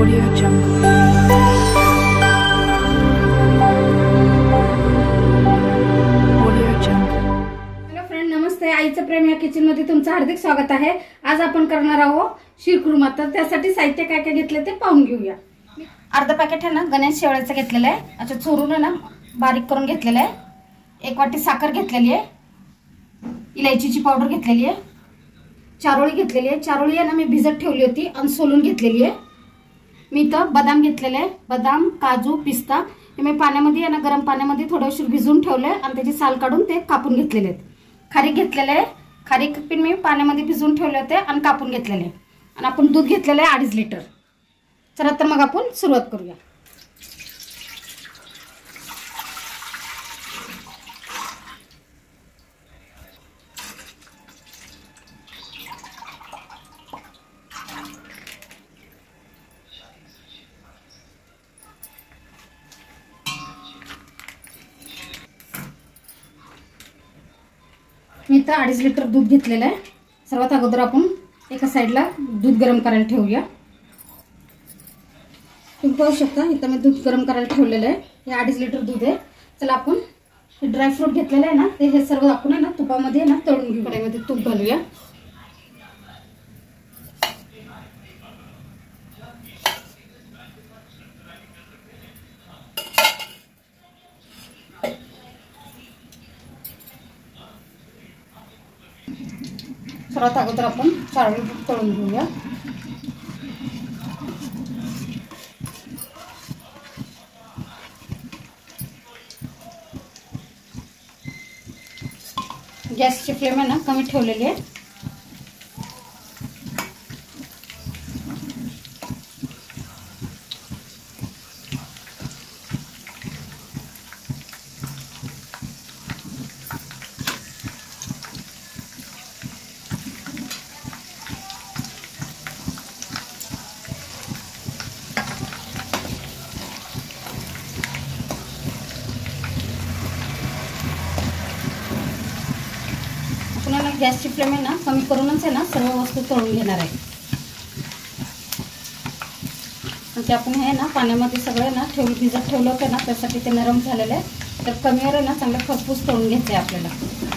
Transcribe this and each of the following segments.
Audio Jungle. Audio Jungle. Hello friend, नमस्ते. आईचं प्रेम या किचन मध्ये तुमचं हार्दिक स्वागत आहे. आज आपण करणार आहोत शीरखुर्मा. तर त्यासाठी साहित्य काय काय घेतले ते पाहून घेऊया. अर्धा पॅकेट आहे ना गणेश शेवळ्याचं घेतलेलं आहे. अच्छा, चोरून आहे ना बारीक करून घेतलेलं आहे. 1 वाटी साखर घेतलेली आहे. इलायचीची पावडर घेतलेली आहे. चारोळी घेतलेली आहे. चारोळी आहे ना मी भिजत ठेवली होती आणि सोलून घेतलेली आहे. मी इथं बदाम घेतलेले आहे. बदाम, काजू, पिस्ता हे मी पाण्यामध्ये आहे ना गरम पाण्यामध्ये थोडं उशीर भिजवून ठेवले आणि त्याची साल काढून ते कापून घेतलेले आहेत. खारीक घेतलेले आहे. खारीक पण मी पाण्यामध्ये भिजवून ठेवले होते आणि कापून घेतलेले आहे. आणि आपण दूध घेतलेलं आहे 2.5 लिटर. चला तर मग आपण सुरुवात करूया. मी इथं 2.5 लिटर दूध घेतलेलं आहे. सर्वात अगोदर आपण एका साईडला दूध गरम करायला ठेवूया. तुम्ही पाहू शकता इथं मी दूध गरम करायला ठेवलेलं आहे. हे 2.5 लिटर दूध आहे. चला आपण हे ड्रायफ्रूट घेतलेलं आहे ना ते हे सर्व आपण आहे ना तुपामध्ये ना तळून घेऊ. कढईमध्ये तूप घालूया. सर्वात अगोदर आपण चारोळी तळून घेऊया. गॅसची फ्लेम आहे ना कमी ठेवलेली आहे. पुन्हा गॅसची फ्लेम आहे ना कमी करूनच आहे ना सर्व वस्तू तळून घेणार आहे. म्हणजे आपण हे ना पाण्यामध्ये सगळे ना भिजत ठेवलं होतं ना त्यासाठी ते नरम झालेलं आहे. तर कमीवर आहे ना चांगलं खसखस तळून घ्यायचं आहे आपल्याला.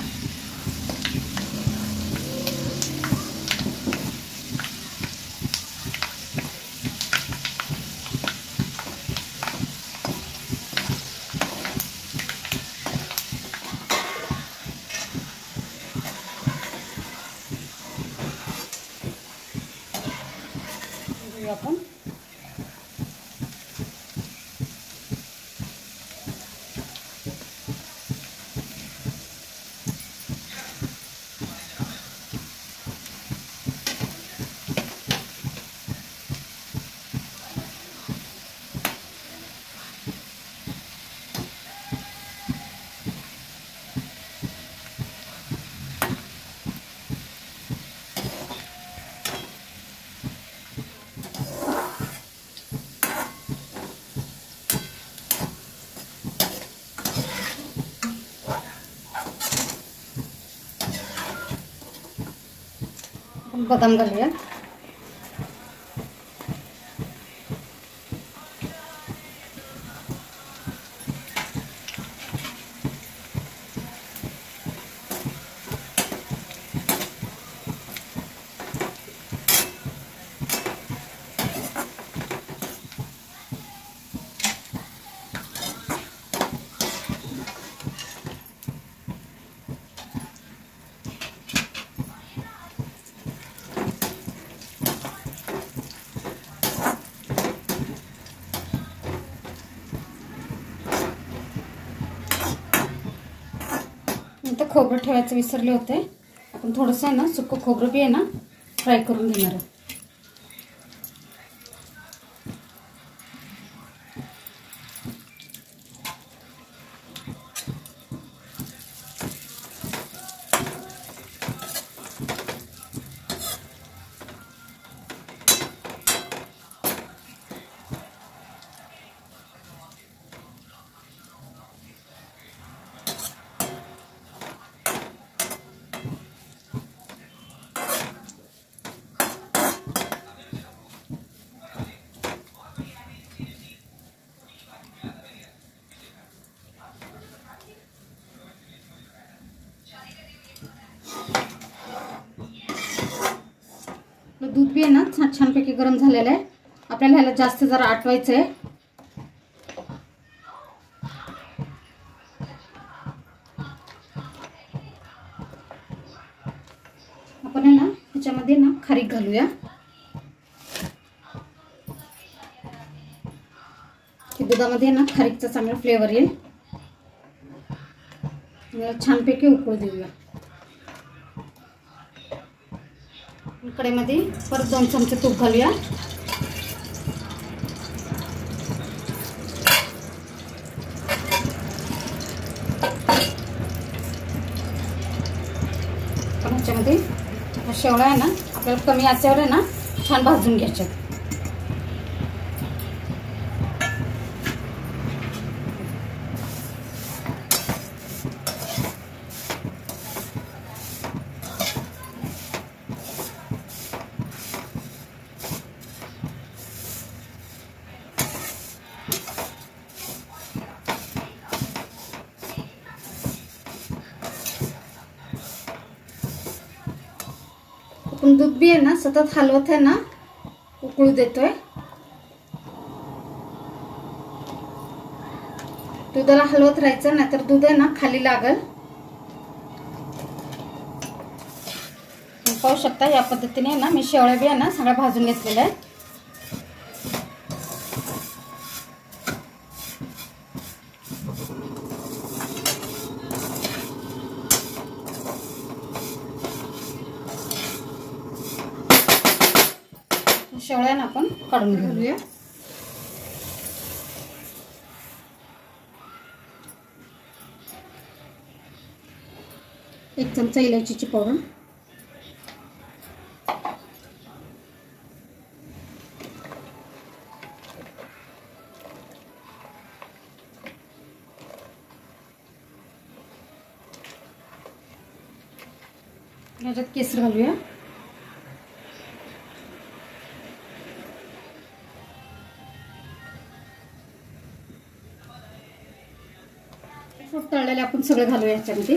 आपण बदाम घालूया. नंतर खोबरं ठेवायचं विसरले होते. आपण थोडंसं आहे ना सुकं खोबरं बी आहे ना फ्राय करून घेणार आहे. बी आहे ना छानपैकी गरम झालेलं आहे. आपल्याला ह्याला जास्त जरा आटवायचं आहे. आपण आहे ना ह्याच्यामध्ये ना खारीक घालूया. की दुधामध्ये ना खारीकचा चांगला फ्लेवर येईल. छानपैकी उकळू देऊया. कढईमध्ये परत 2 चमचे तूप घालूया. ह्याच्यामध्ये शेवळ्या आहे ना आपल्याला कमी आचेवर आहे ना छान भाजून घ्यायच्या. आपण दूध बी आहे ना सतत हलवत आहे ना उकळू देतोय. दुधाला हलवत राहायचं नाहीतर दूध आहे ना खाली लागल. पाहू शकता या पद्धतीने ना मी शेवळ्या बी आहे ना सगळ्या भाजून घेतलेल्या आहेत. शेवळ्या आपण काढून घेऊया. एक चमचा इलायचीची पावडर, याच्यात केसर घालूया. तळलेले आपण सगळे घालूया याच्यामध्ये.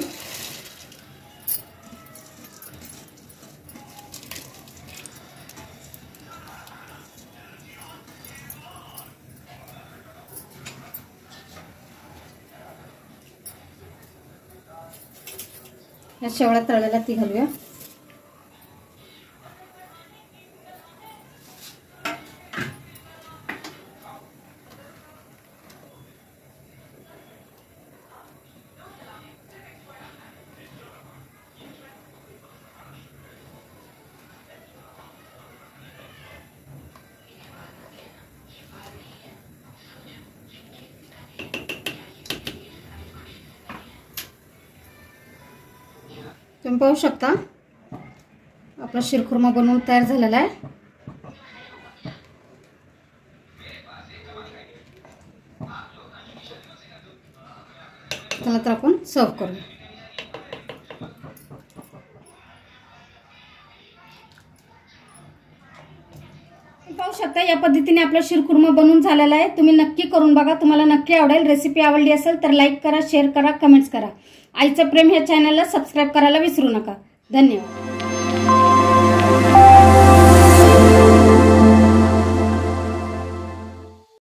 या शेवळ्या तळलेल्या ती घालूया. तुम्ही पाहू शकता आपला शिरखुर्मा बनवून तयार झालेला आहे. त्यानंतर आपण सर्व करू. पाहू शकता या पद्धतीने आपला शिरखुर्मा बनवून झालेला आहे. तुम्ही नक्की करून बघा, तुम्हाला नक्की आवडेल. रेसिपी आवडली असेल तर लाईक करा, शेअर करा, कमेंट्स करा. आईचं प्रेम ह्या चॅनलला सबस्क्राईब करायला विसरू नका. धन्यवाद.